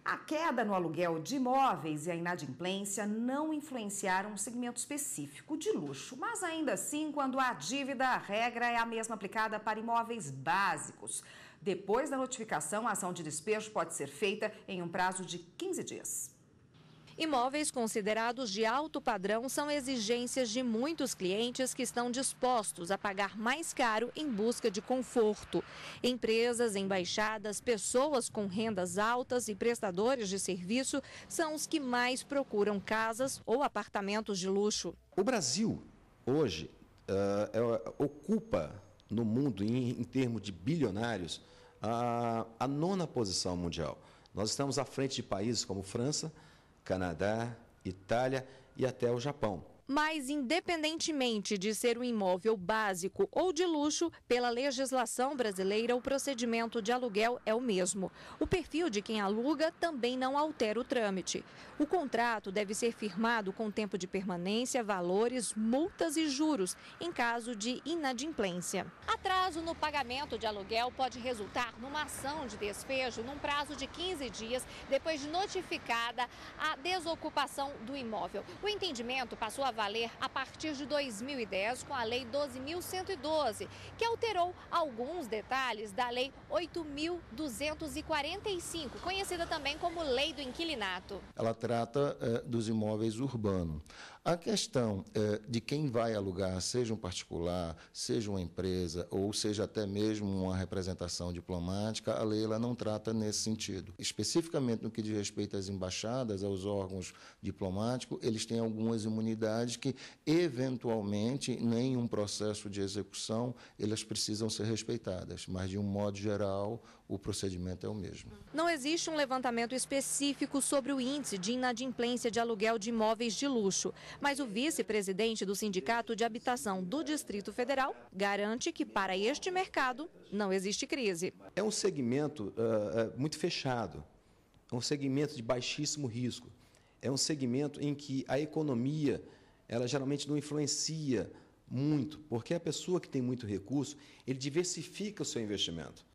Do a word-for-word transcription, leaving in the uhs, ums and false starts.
A queda no aluguel de imóveis e a inadimplência não influenciaram um segmento específico de luxo, mas ainda assim, quando há dívida, a regra é a mesma aplicada para imóveis básicos. Depois da notificação, a ação de despejo pode ser feita em um prazo de quinze dias. Imóveis considerados de alto padrão são exigências de muitos clientes que estão dispostos a pagar mais caro em busca de conforto. Empresas, embaixadas, pessoas com rendas altas e prestadores de serviço são os que mais procuram casas ou apartamentos de luxo. O Brasil, hoje, uh, é, ocupa no mundo, em, em termos de bilionários, a, a nona posição mundial. Nós estamos à frente de países como França, Canadá, Itália e até o Japão. Mas, independentemente de ser um imóvel básico ou de luxo, pela legislação brasileira, o procedimento de aluguel é o mesmo. O perfil de quem aluga também não altera o trâmite. O contrato deve ser firmado com tempo de permanência, valores, multas e juros, em caso de inadimplência. Atraso no pagamento de aluguel pode resultar numa ação de despejo num prazo de quinze dias, depois de notificada a desocupação do imóvel. O entendimento passou a valer a partir de dois mil e dez com a Lei doze mil cento e doze, que alterou alguns detalhes da Lei oito mil duzentos e quarenta e cinco, conhecida também como Lei do Inquilinato. Ela trata eh, dos imóveis urbanos. A questão eh, de quem vai alugar, seja um particular, seja uma empresa ou seja até mesmo uma representação diplomática, a lei ela não trata nesse sentido. Especificamente no que diz respeito às embaixadas, aos órgãos diplomáticos, eles têm algumas imunidades que, eventualmente, em um processo de execução, elas precisam ser respeitadas, mas, de um modo geral, o procedimento é o mesmo. Não existe um levantamento específico sobre o índice de inadimplência de aluguel de imóveis de luxo, mas o vice-presidente do Sindicato de Habitação do Distrito Federal garante que, para este mercado, não existe crise. É um segmento uh, muito fechado, é um segmento de baixíssimo risco, é um segmento em que a economia ela geralmente não influencia muito, porque a pessoa que tem muito recurso, ele diversifica o seu investimento.